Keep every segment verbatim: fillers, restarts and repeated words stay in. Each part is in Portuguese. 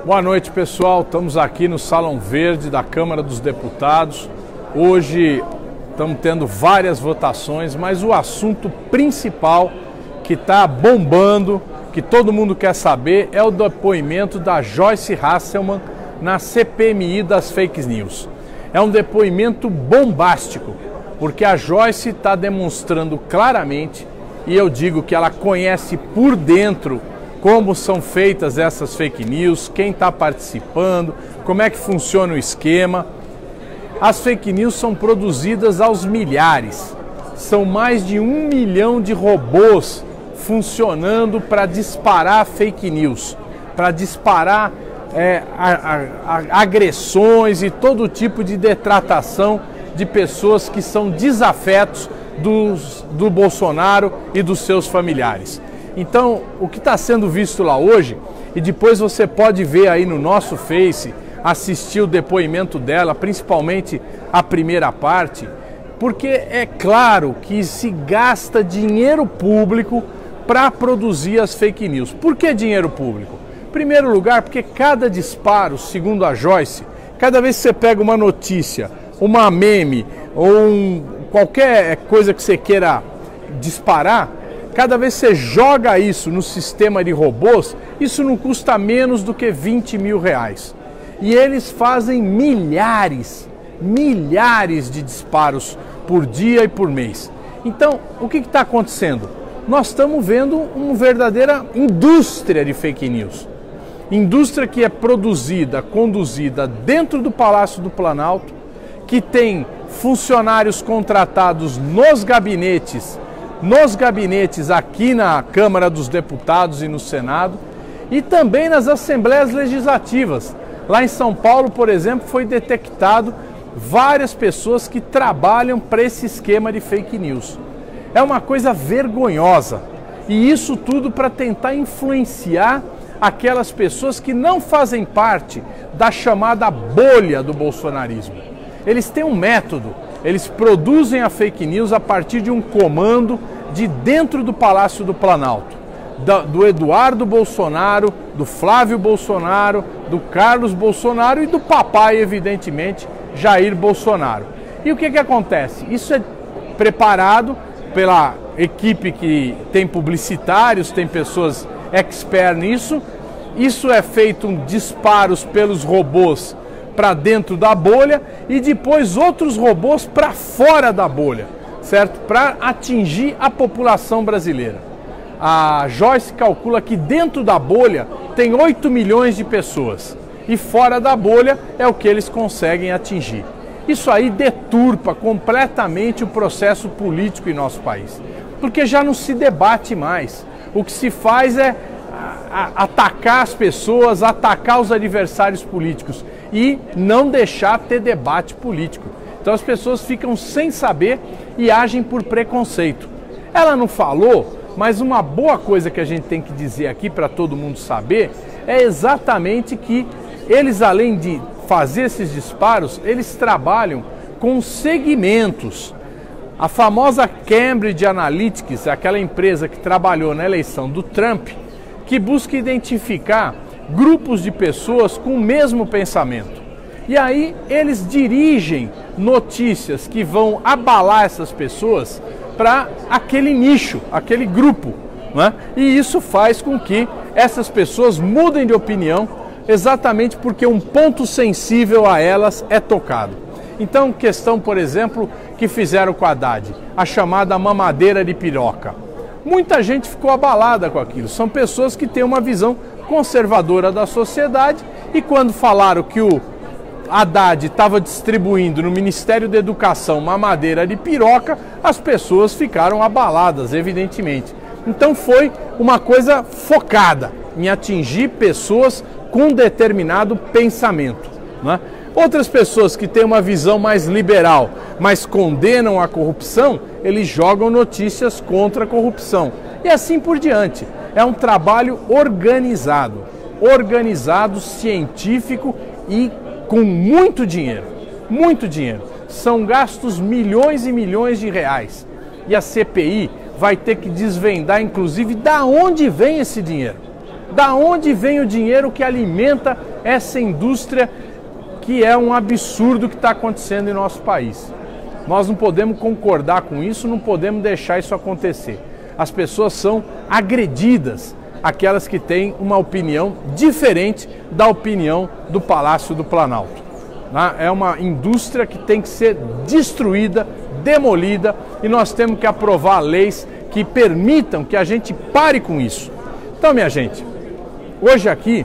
Boa noite, pessoal. Estamos aqui no Salão Verde da Câmara dos Deputados. Hoje estamos tendo várias votações, mas o assunto principal que está bombando, que todo mundo quer saber, é o depoimento da Joyce Hasselmann na C P M I das fake news. É um depoimento bombástico, porque a Joyce está demonstrando claramente, e eu digo que ela conhece por dentro como são feitas essas fake news, quem está participando, como é que funciona o esquema. As fake news são produzidas aos milhares. São mais de um milhão de robôs funcionando para disparar fake news, para disparar é, a, a, a, agressões e todo tipo de detratação de pessoas que são desafetos dos, do Bolsonaro e dos seus familiares. Então, o que está sendo visto lá hoje, e depois você pode ver aí no nosso Face, assistir o depoimento dela, principalmente a primeira parte, porque é claro que se gasta dinheiro público para produzir as fake news. Por que dinheiro público? Em primeiro lugar, porque cada disparo, segundo a Joyce, cada vez que você pega uma notícia, uma meme ou um, qualquer coisa que você queira disparar, cada vez que você joga isso no sistema de robôs, isso não custa menos do que vinte mil reais. E eles fazem milhares, milhares de disparos por dia e por mês. Então, o que está acontecendo? Nós estamos vendo uma verdadeira indústria de fake news. Indústria que é produzida, conduzida dentro do Palácio do Planalto, que tem funcionários contratados nos gabinetes, nos gabinetes aqui na Câmara dos Deputados e no Senado, e também nas Assembleias Legislativas. Lá em São Paulo, por exemplo, foi detectado várias pessoas que trabalham para esse esquema de fake news. É uma coisa vergonhosa, e isso tudo para tentar influenciar aquelas pessoas que não fazem parte da chamada bolha do bolsonarismo. Eles têm um método, eles produzem a fake news a partir de um comando de dentro do Palácio do Planalto, do Eduardo Bolsonaro, do Flávio Bolsonaro, do Carlos Bolsonaro e do papai, evidentemente, Jair Bolsonaro. E o que que acontece? Isso é preparado pela equipe que tem publicitários, tem pessoas expert nisso. Isso é feito um disparos pelos robôs para dentro da bolha e depois outros robôs para fora da bolha, certo? Para atingir a população brasileira. A Joyce calcula que dentro da bolha tem oito milhões de pessoas e fora da bolha é o que eles conseguem atingir. Isso aí deturpa completamente o processo político em nosso país, porque já não se debate mais. O que se faz é atacar as pessoas, atacar os adversários políticos e não deixar ter debate político. Então as pessoas ficam sem saber e agem por preconceito. Ela não falou, mas uma boa coisa que a gente tem que dizer aqui para todo mundo saber é exatamente que eles, além de fazer esses disparos, eles trabalham com segmentos. A famosa Cambridge Analytics, aquela empresa que trabalhou na eleição do Trump, que busca identificar grupos de pessoas com o mesmo pensamento. E aí eles dirigem notícias que vão abalar essas pessoas para aquele nicho, aquele grupo, né? E isso faz com que essas pessoas mudem de opinião exatamente porque um ponto sensível a elas é tocado. Então, questão, por exemplo, que fizeram com a Haddad, a chamada mamadeira de piroca. Muita gente ficou abalada com aquilo. São pessoas que têm uma visão conservadora da sociedade e quando falaram que o Haddad estava distribuindo no Ministério da Educação mamadeira de piroca, as pessoas ficaram abaladas, evidentemente. Então foi uma coisa focada em atingir pessoas com determinado pensamento, né? Outras pessoas que têm uma visão mais liberal, mas condenam a corrupção, eles jogam notícias contra a corrupção. E assim por diante. É um trabalho organizado, organizado, científico e com muito dinheiro, muito dinheiro. São gastos milhões e milhões de reais. E a C P I vai ter que desvendar, inclusive, da onde vem esse dinheiro. Da onde vem o dinheiro que alimenta essa indústria que é um absurdo que está acontecendo em nosso país? Nós não podemos concordar com isso, não podemos deixar isso acontecer. As pessoas são agredidas, aquelas que têm uma opinião diferente da opinião do Palácio do Planalto. É uma indústria que tem que ser destruída, demolida, e nós temos que aprovar leis que permitam que a gente pare com isso. Então, minha gente, hoje aqui,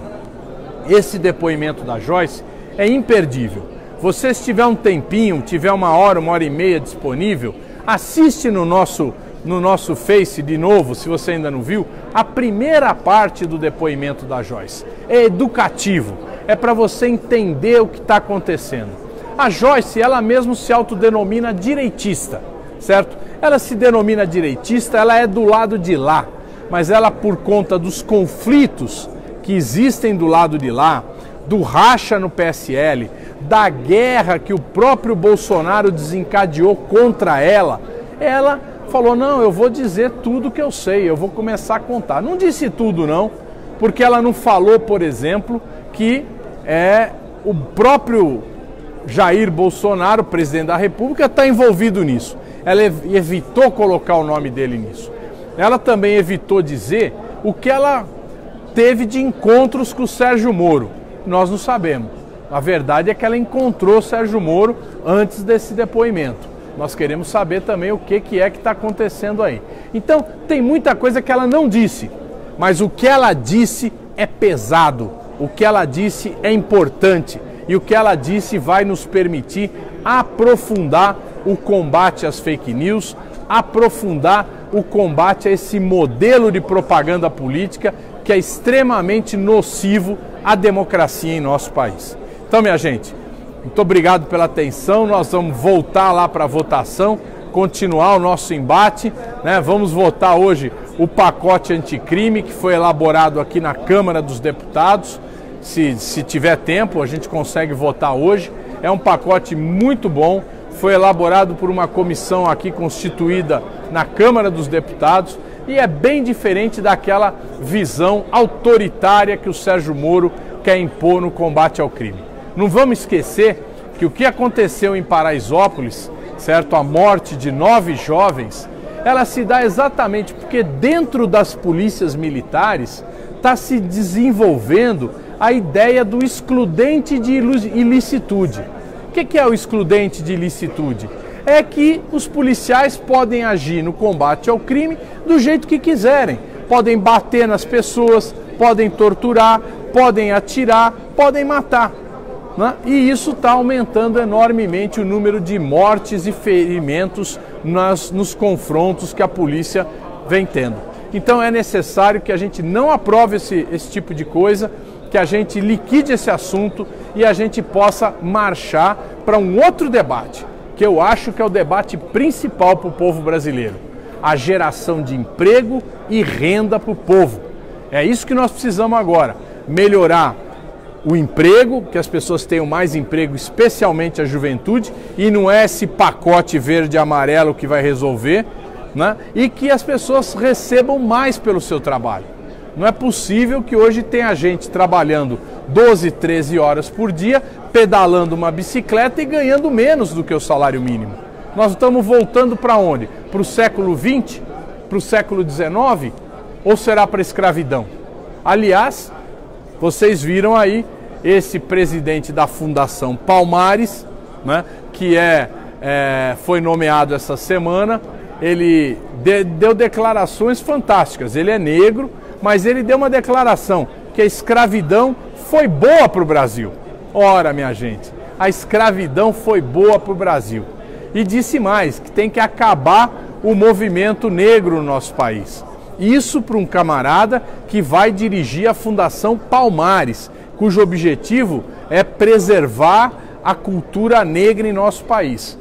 esse depoimento da Joyce é imperdível. Você, se tiver um tempinho, tiver uma hora, uma hora e meia disponível, assiste no nosso, no nosso Face de novo, se você ainda não viu, a primeira parte do depoimento da Joyce. É educativo, é para você entender o que está acontecendo. A Joyce, ela mesmo se autodenomina direitista, certo? Ela se denomina direitista, ela é do lado de lá, mas ela, por conta dos conflitos que existem do lado de lá, do racha no P S L, da guerra que o próprio Bolsonaro desencadeou contra ela, ela falou, não, eu vou dizer tudo que eu sei, eu vou começar a contar. Não disse tudo não, porque ela não falou, por exemplo, que é, o próprio Jair Bolsonaro, presidente da República, está envolvido nisso. Ela evitou colocar o nome dele nisso. Ela também evitou dizer o que ela teve de encontros com o Sérgio Moro. Nós não sabemos. A verdade é que ela encontrou o Sérgio Moro antes desse depoimento. Nós queremos saber também o que, que é que está acontecendo aí. Então, tem muita coisa que ela não disse, mas o que ela disse é pesado, o que ela disse é importante e o que ela disse vai nos permitir aprofundar o combate às fake news, aprofundar o combate a esse modelo de propaganda política que é extremamente nocivo à democracia em nosso país. Então, minha gente, muito obrigado pela atenção. Nós vamos voltar lá para a votação, continuar o nosso embate, né? Vamos votar hoje o pacote anticrime que foi elaborado aqui na Câmara dos Deputados. Se, se tiver tempo, a gente consegue votar hoje. É um pacote muito bom, foi elaborado por uma comissão aqui constituída na Câmara dos Deputados e é bem diferente daquela visão autoritária que o Sérgio Moro quer impor no combate ao crime. Não vamos esquecer que o que aconteceu em Paraisópolis, certo, a morte de nove jovens, ela se dá exatamente porque dentro das polícias militares está se desenvolvendo a ideia do excludente de ilicitude. O que é o excludente de ilicitude? É que os policiais podem agir no combate ao crime do jeito que quiserem. Podem bater nas pessoas, podem torturar, podem atirar, podem matar. Né? E isso está aumentando enormemente o número de mortes e ferimentos nas, nos confrontos que a polícia vem tendo. Então é necessário que a gente não aprove esse, esse tipo de coisa, que a gente liquide esse assunto e a gente possa marchar para um outro debate, que eu acho que é o debate principal para o povo brasileiro. A geração de emprego e renda para o povo. É isso que nós precisamos agora, melhorar o emprego, que as pessoas tenham mais emprego, especialmente a juventude, e não é esse pacote verde e amarelo que vai resolver, né? E que as pessoas recebam mais pelo seu trabalho. Não é possível que hoje tenha gente trabalhando doze, treze horas por dia, pedalando uma bicicleta e ganhando menos do que o salário mínimo. Nós estamos voltando para onde? Para o século vinte? Para o século dezenove? Ou será para a escravidão? Aliás, vocês viram aí esse presidente da Fundação Palmares, né, que é, é, foi nomeado essa semana, ele de, deu declarações fantásticas. Ele é negro, mas ele deu uma declaração que a escravidão foi boa para o Brasil. Ora, minha gente, a escravidão foi boa para o Brasil. E disse mais, que tem que acabar o movimento negro no nosso país. Isso para um camarada que vai dirigir a Fundação Palmares, cujo objetivo é preservar a cultura negra em nosso país.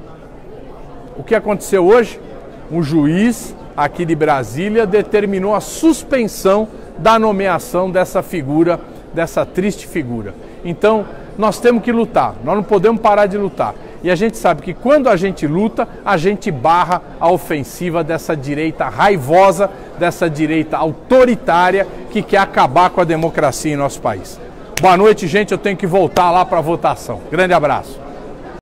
O que aconteceu hoje? Um juiz aqui de Brasília determinou a suspensão da nomeação dessa figura, dessa triste figura. Então, nós temos que lutar, nós não podemos parar de lutar. E a gente sabe que quando a gente luta, a gente barra a ofensiva dessa direita raivosa, dessa direita autoritária que quer acabar com a democracia em nosso país. Boa noite, gente. Eu tenho que voltar lá para a votação. Grande abraço.